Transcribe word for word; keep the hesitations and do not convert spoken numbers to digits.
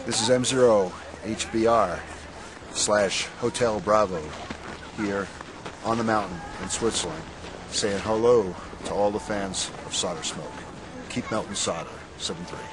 This is M zero H B R slash Hotel Bravo here on the mountain in Switzerland, saying hello to all the fans of SolderSmoke. Keep melting solder, seven three.